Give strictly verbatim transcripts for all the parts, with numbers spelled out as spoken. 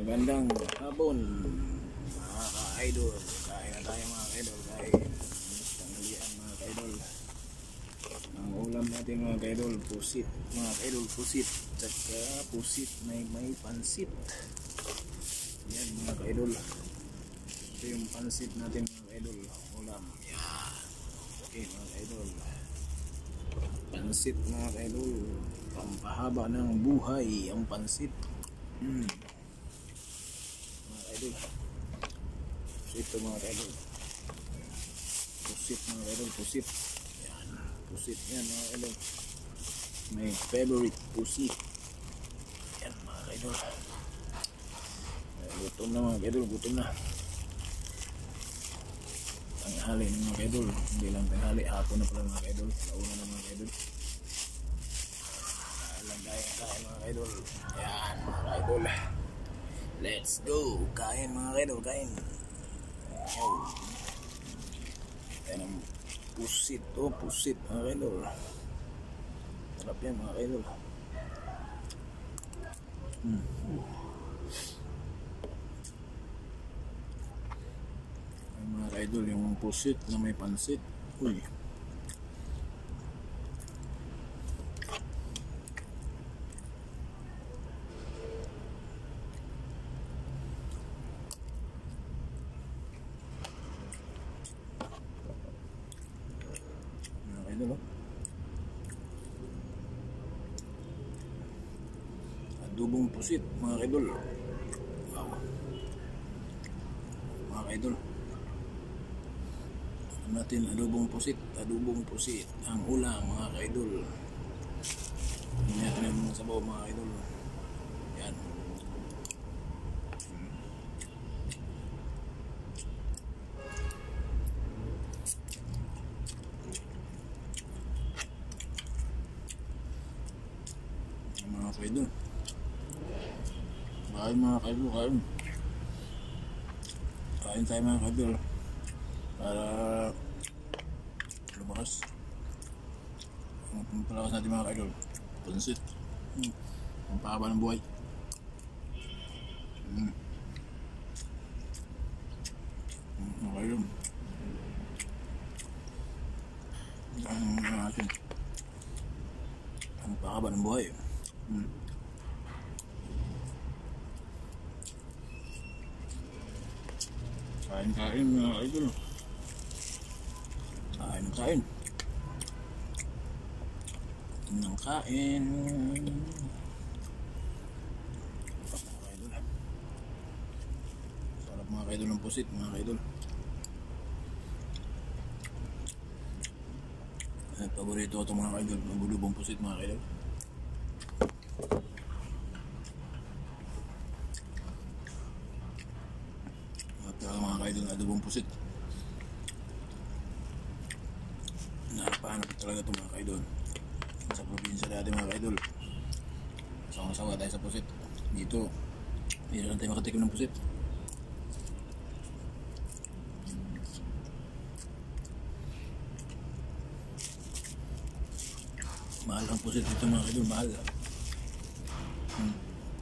Magandang hapon mga ka-idol. Kain na tayo mga ka-idol. Kain tanghalian mga ka-idol. Ang ulam natin mga ka-idol, pusit mga ka-idol, pusit tsaka pusit may may pansit. Yan mga ka-idol, ito yung pansit natin mga ka-idol, ulam. Yan, okay mga ka-idol, pansit mga ka-idol, pampahaba ng buhay ang pansit. Hmm. Mga ka-idol, so ito mga ka-idol, pusit mga ka-idol, pusit. Yan, pusit yan mga ka-idol, may favorite pusit. Yan mga ka-idol, gutom na mga ka-idol, gutom na. Tanghali ng mga ka-idol, hindi lang tanghali, hapon na pala mga ka-idol, launa na mga ka-idol. Lang kain, kain mga ka-idol. Yan mga ka-idol, let's go, kain mga ka-idol, kain. Oh, yan ang pusit, oh pusit mga ka-idol, sarap yan mga ka-idol. Hmm. Mga ka-idol, yung pusit na may pansit. Uy, mga ka-idol, oh, adobong pusit mga ka-idol. Wow, mga ka-idol, natin adobong pusit, adobong pusit ang ulam mga ka-idol. Hindi natin ang mga sabaw mga ka-idol. Yan, mga ka-idol, kain mga ka-idol, kain kain tayo mga ka-idol para lumakas ang pampalakas natin mga ka-idol. Pansit, hmm, ang pahaba ng buhay. Hmm. Hmm, mga ka-idol, ang natin ang pahaba ng buhay. Hmm. Kain-kain mga ka-idol, kain kain ng kain mga ka-idol. Sarap mga ka-idol ng pusit mga ka-idol. Ay, paborito ko ito mga ka-idol, magulubong pusit mga ka-idol. At uh, mga ka-idol, adobong pusit, napahanap talaga ito mga ka-idol. Sa probinsya dati mga ka-idol, sawa-sawa tayo sa pusit. Dito, hindi lang tayo makatikim ng pusit. Mahal ang pusit dito mga ka-idol, mahal. Hmm.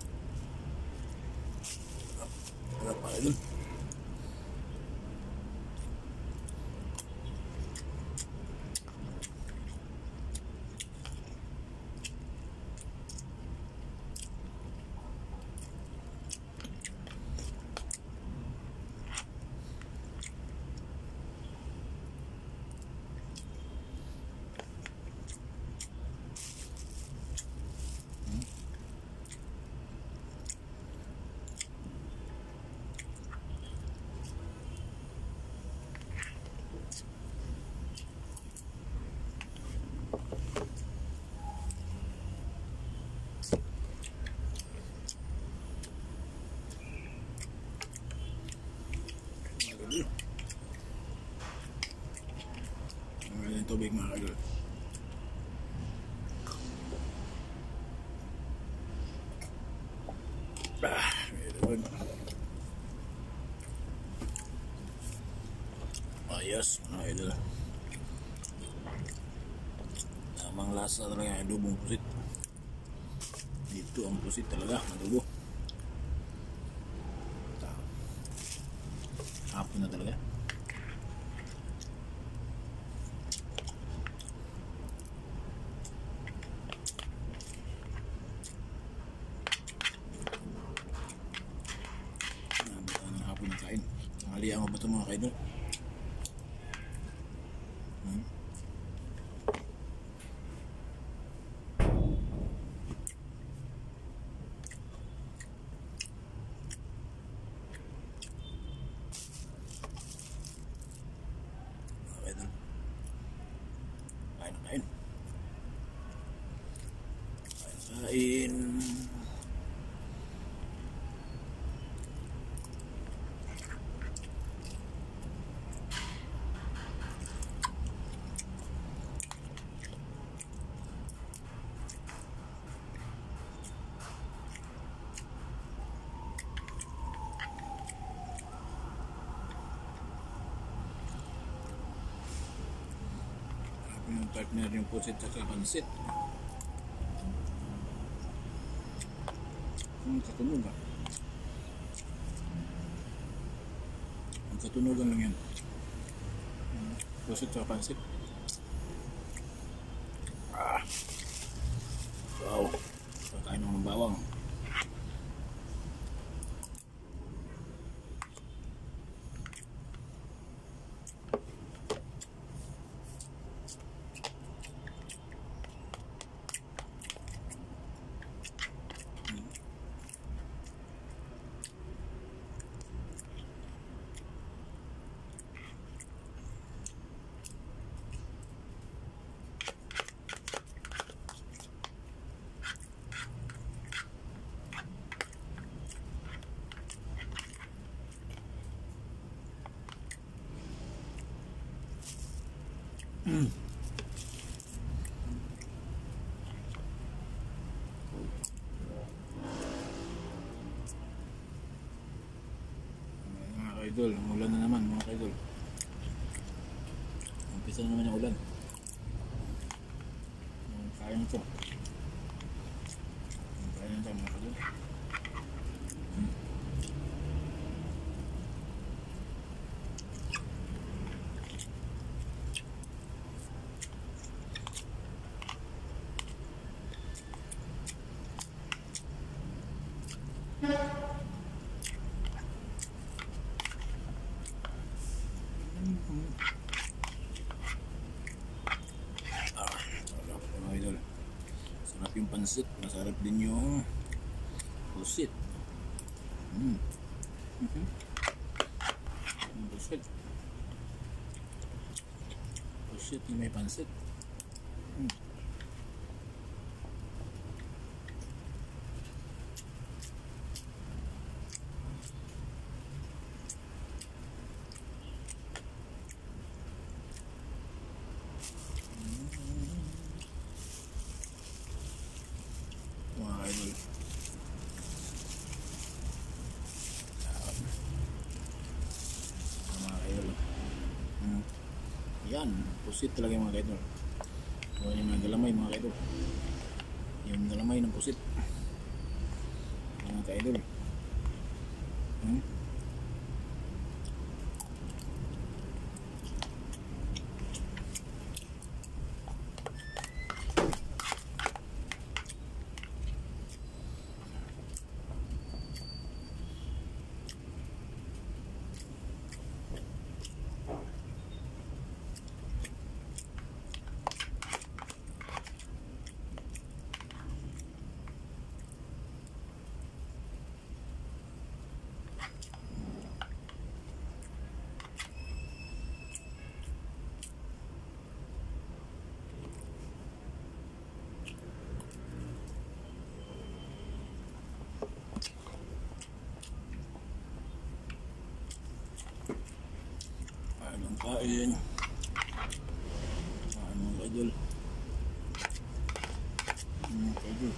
Sarap mga ka-idol. Ang galing tubig mga ka-idol. Ah, meron. Ayos mga ka-idol. Tamang lasa talaga yung adobong pusit. Dito ang pusit talaga, adobo. Kaya mo ba ito mga kaidol? Hmm? Mga kaidol. Kain na kain. Kain kain. Yung partner yung pusit sa pansit. Ang katunog ah. Ang katunogan lang yan. Pusit sa pansit. Ah. Wow. Kakain ng bawang. Mm. Mga kaidol, ulan na naman mga kaidol. Umpisa na naman yung ulan. Kaya nito. Kaya nito mga kaidol. Hmm. Ah, sarap mga idol. Sarap yung pansit, masarap din yung pusit. Mm. Mm-hmm. Yung pusit. Pusit yung may pansit. Mm. Mga idol. Mga idol. Hmm. Yan, pusit talaga yung mga idol. O yung mga galamay mga idol. Yung galamay ng pusit. Mga idol. Hmm. Anong kain? Anong kaidol? Anong kaidol?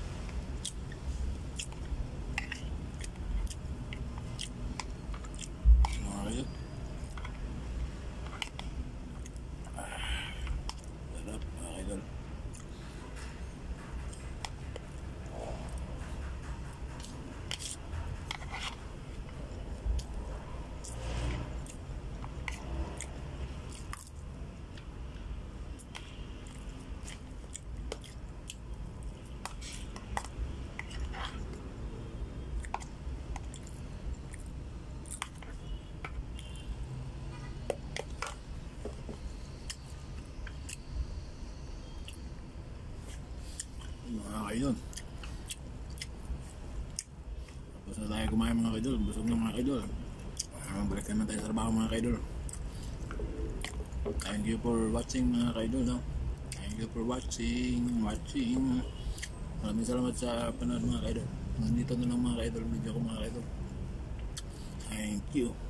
Mga kaidol? Sarap mga kaidol. kaidol. Tapos na tayo kumain mga kaidol. Busog na mga kaidol. Uh, balik naman tayo sa trabaho mga kaidol. Thank you for watching mga kaidol. No? Thank you for watching. Watching. Maraming salamat sa panood mga kaidol. Nandito na lang mga kaidol. Video ko mga kaidol. Thank you.